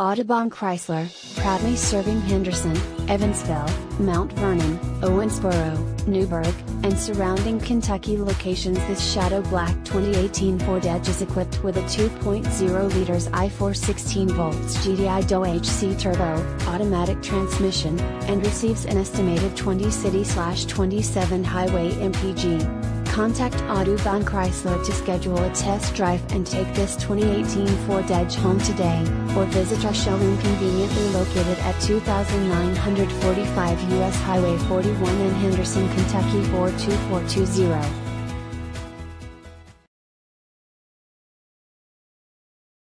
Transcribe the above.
Audubon Chrysler, proudly serving Henderson, Evansville, Mount Vernon, Owensboro, Newburgh, and surrounding Kentucky locations. This Shadow Black 2018 Ford Edge is equipped with a 2.0 liters i4 16 volts GDI DOE HC turbo, automatic transmission, and receives an estimated 20 city/27 highway MPG. Contact Audubon Chrysler to schedule a test drive and take this 2018 Ford Edge home today, or visit our showroom conveniently located at 2945 US Highway 41 in Henderson, Kentucky 42420.